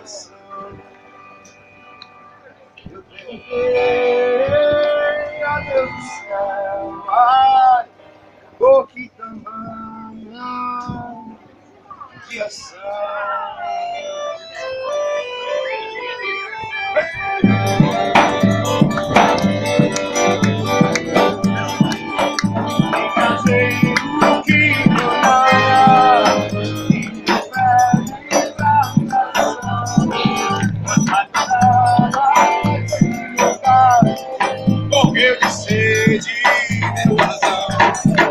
coração. Eu perguntei a Deus do céu, ai, por que tamanha de ação? Me casei no que ganha e me pede pra coração. Porque eu de sede deu razão.